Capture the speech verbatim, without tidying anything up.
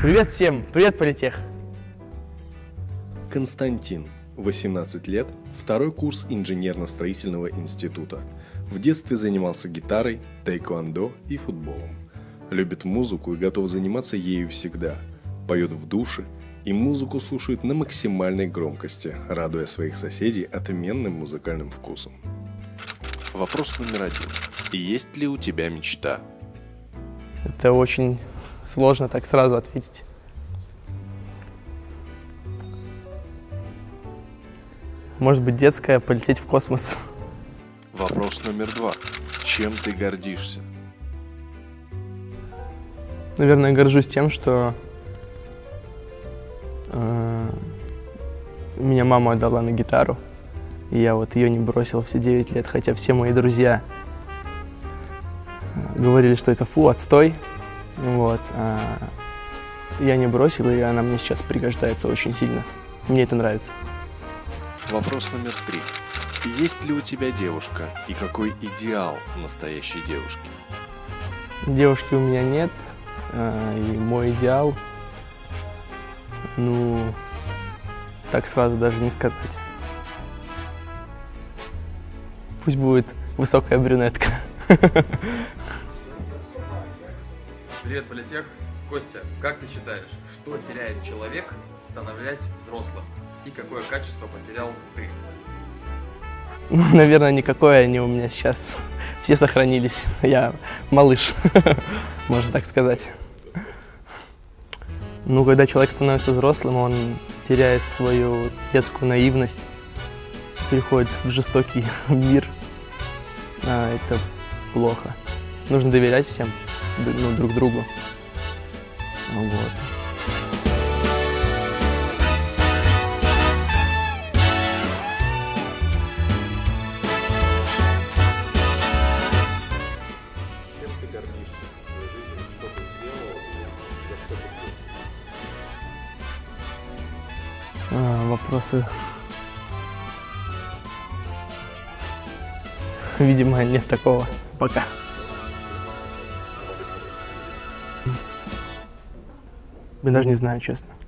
Привет всем! Привет, Политех! Константин, восемнадцать лет, второй курс инженерно-строительного института. В детстве занимался гитарой, тайквондо и футболом. Любит музыку и готов заниматься ею всегда. Поет в душе и музыку слушает на максимальной громкости, радуя своих соседей отменным музыкальным вкусом. Вопрос номер один. Есть ли у тебя мечта? Это очень сложно так сразу ответить. Может быть, детская, полететь в космос. Вопрос номер два. Чем ты гордишься? Наверное, горжусь тем, что э, меня мама отдала на гитару. И я вот ее не бросил все девять лет, хотя все мои друзья говорили, что это фу, отстой. Вот. А я не бросил, и она мне сейчас пригождается очень сильно. Мне это нравится. Вопрос номер три. Есть ли у тебя девушка и какой идеал настоящей девушки? Девушки у меня нет, и мой идеал, ну, так сразу даже не сказать. Пусть будет высокая брюнетка. Привет, Политех. Костя, как ты считаешь, что теряет человек, становясь взрослым? И какое качество потерял ты? Ну, наверное, никакое, они у меня сейчас все сохранились. Я малыш, можно так сказать. Ну, когда человек становится взрослым, он теряет свою детскую наивность, переходит в жестокий мир. А это плохо. Нужно доверять всем, ну, друг другу. Вот. Чем ты гордишься в своей жизни? Что ты сделал? За что ты? А, вопросы. Видимо, нет такого пока. Я даже не знаю, честно.